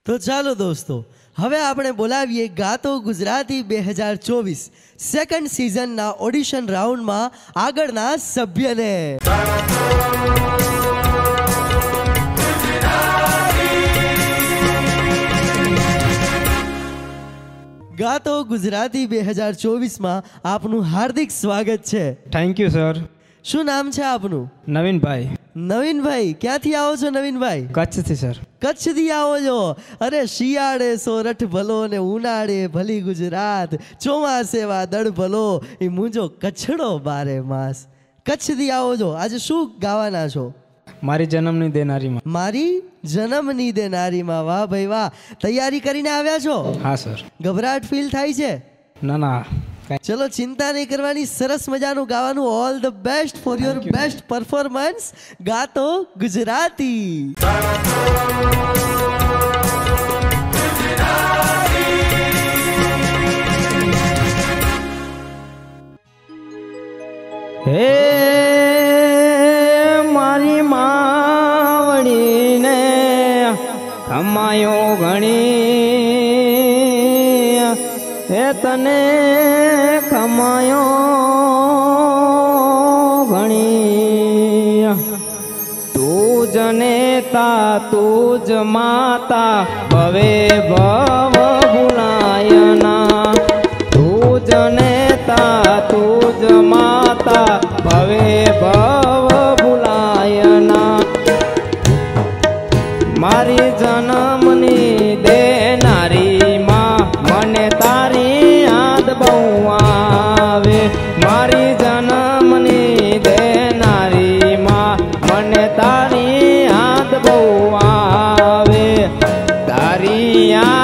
તો ચાલો દોસ્તો, હવે આપણે બોલાવીએ ગાતો ગુજરાતી 2024 સેકન્ડ સિઝનના ઓડિશન રાઉન્ડમાં આગળના સભ્યને. ગાતો ગુજરાતી 2024માં આપનું હાર્દિક સ્વાગત છે. Thank you sir. શું નામ છે આપનું? નવીનભાઈ. નવીનભાઈ, ક્યાંથી આવો છો નવીનભાઈ? કચ્છથી સર. કચ્છથી આવો છો? અરે શિયાળે સોરઠ ભલો ને ઉનાળે ભલી ગુજરાત, ચોમાસે વાદળ ભલો એ મુંજો કચ્છડો બારે માસ. કચ્છથી આવો છો, આજે શું ગાવાના છો? મારી જન્મની દેનારીમાં. મારી જન્મની દેનારીમાં. વાહ ભાઈ વાહ. તૈયારી કરીને આવ્યા છો? હા સર. ગભરાટ ફીલ થાય છે? ના ના. ચલો ચિંતા નહીં કરવાની, સરસ મજાનું ગાવાનું. All the best for your best performance. Gato Gujarati. હે મારી માવડીને ખમાયો ઘણી, હે તને ખમાયો ઘણી. તું જ નેતા તું જ માતા ભવે ભવ ભુલાયના. તું જ નેતા તું જ માતા ભવે ભવ ભુલાયના. મારી જન્મની દેનારી માં મને તારી યાદ બહુ આવે. મારી જન્મની દેનારી માં મને તારી યાદ બહુ આવે. તારી યાદ